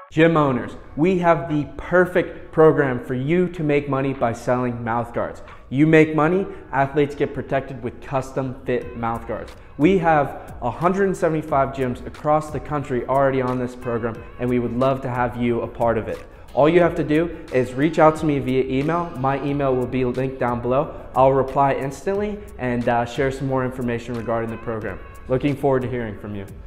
Gym owners, we have the perfect program for you to make money by selling mouthguards. You make money, athletes get protected with custom fit mouthguards. We have 175 gyms across the country already on this program, and we would love to have you a part of it. All you have to do is reach out to me via email. My email will be linked down below. I'll reply instantly and share some more information regarding the program. Looking forward to hearing from you.